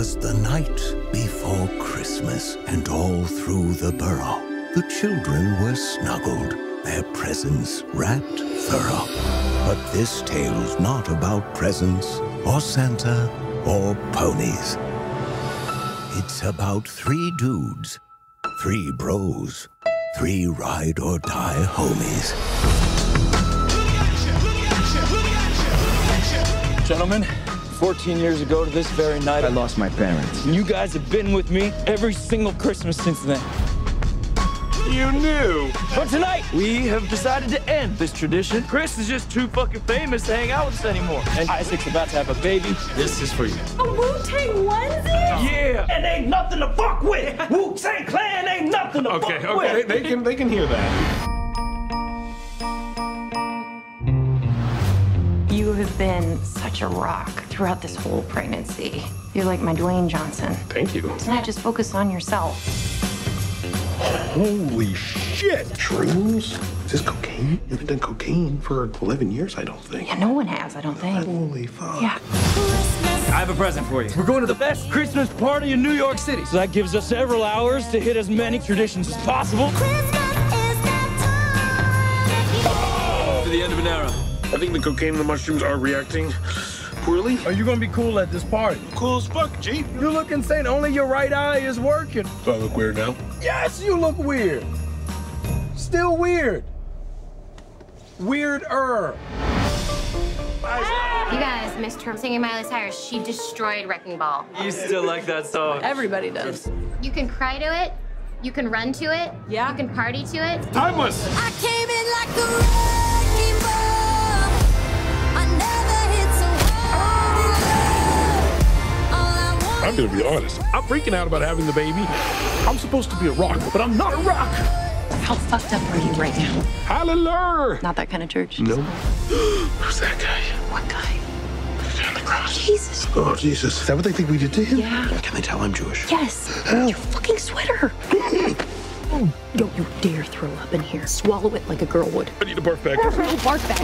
'Twas the night before Christmas, and all through the borough, the children were snuggled, their presents wrapped thorough. But this tale's not about presents, or Santa, or ponies. It's about 3 dudes, 3 bros, 3 ride-or-die homies. Gentlemen, 14 years ago to this very night, I lost my parents. And you guys have been with me every single Christmas since then. You knew! But tonight, we have decided to end this tradition. Chris is just too fucking famous to hang out with us anymore. And Isaac's about to have a baby. This is for you. A Wu-Tang onesie? Yeah! And ain't nothing to fuck with! Wu-Tang Clan ain't nothing to fuck with! Okay, they can hear that. You have been such a rock throughout this whole pregnancy. You're like my Dwayne Johnson. Thank you. Tonight, just focus on yourself. Holy shit! Shrooms? Is this cocaine? You haven't done cocaine for 11 years, I don't think. Yeah, no one has, I don't think. Holy fuck. Yeah. I have a present for you. We're going to the best Christmas party in New York City. So that gives us several hours to hit as many traditions as possible. To the end of an era. I think the cocaine and the mushrooms are reacting poorly. Are you gonna be cool at this party? Cool as fuck, G. You look insane. Only your right eye is working. Do I look weird now? Yes, you look weird. Still weird. Weirder. You guys missed her singing Miley Cyrus. She destroyed Wrecking Ball. You still like that song? Everybody does. You can cry to it. You can run to it. Yeah. You can party to it. Timeless! I came in like a wrecking ball. I never hit so hard in love. All I want. I'm gonna be honest. I'm freaking out about having the baby. I'm supposed to be a rock, but I'm not a rock. How fucked up are you right now? Hallelujah! Not that kind of church. No. Who's that guy? What guy? On the cross. Jesus. Oh, Jesus. Is that what they think we did to him? Yeah. Can they tell I'm Jewish? Yes. Your fucking sweater. Don't you dare throw up in here. Swallow it like a girl would. I need a barf bag. Bark back.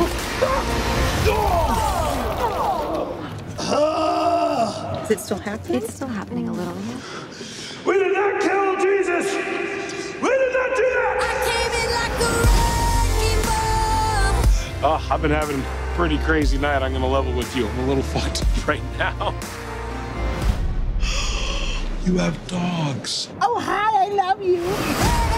Is it still happening? It's still happening a little, yeah. We did not kill Jesus! We did not do that! I came in like a wrecking ball. I've been having a pretty crazy night. I'm gonna level with you. I'm a little fucked up right now. You have dogs. Oh, hi, I love you.